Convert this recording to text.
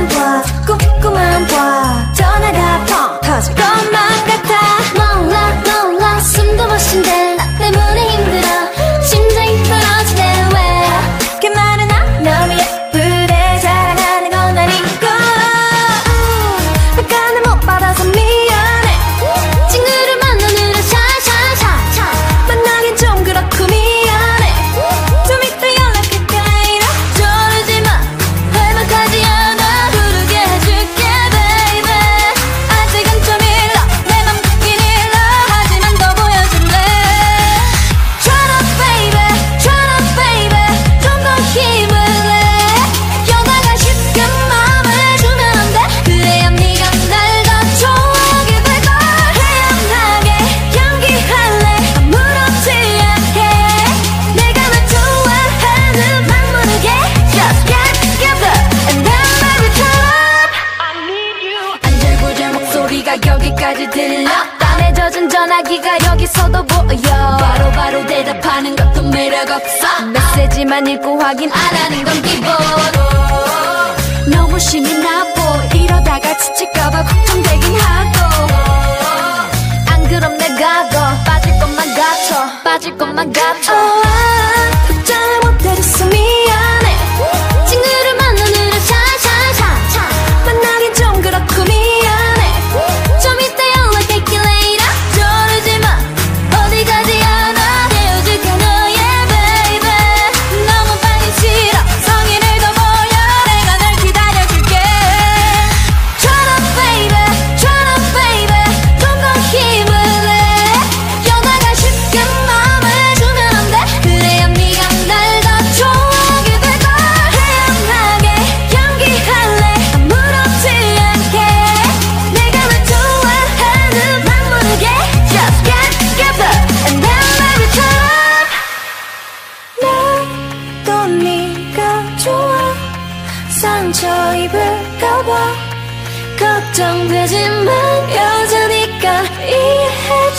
꿈만 봐 꿈만 봐 전화가 펑 터질 것만 같아 몰라 몰라 숨도 못 쉰대 나 때문에 힘들어 심장이 떨어지네 왜 그 말은 너무 예쁘대 사랑하는 건 아니고 백간을 못 받아서 미안해 친구를 만나느라 샤샤샤 만나긴 좀 그렇고 미안해 좀 이따 연락할게 이래 저러지마 회복하지 않아 부르게 해줄게 baby 아직은 좀 일러 내 맘 듣긴 일러 하지만 더 보여줄래 Turn up baby Turn up baby 좀 더 힘을 내 여자가 쉽게 마음을 주면 안돼 그래야 네가 날 더 좋아하게 될걸 태연하게 연기할래 아무렇지 않게 내가 널 좋아하는 막 모르게 Just get together and then baby turn up I need you 안절부절 목소리가 여기까지 들려 땀에 젖은 전화기가 여기서도 보여 바로바로 대답하는 것도 매력 없어 메시지만 읽고 확인 안 하는 건 기본 너무 심이 나보 이러다가 지칠까봐 걱정되긴 하고 안 그럼 내가 더 빠질 것만 같아 답장을 못 해줬어 미안해 친구를 만나느라 샤샤샤 만나긴 좀 그렇고 미안해 좀 이따 연락할게 later 저러지마 어디 가지 않아 헤어질게 너의 baby 너무 빨리 싫어 성의를 더 보여 내가 널 기다려줄게 Turn up baby Turn up baby 좀 더 힘을 내 여자가 쉽게 마음을 주면 안돼 그래야 네가 날 더 좋아하게 될걸 태연하게 연기할래 아무렇지 않게 내가 널 좋아하는 막 모르게 Just get together and then baby turn up 나도 네가 좋아 상처 입을까봐 걱정되지만 여자니까 이해해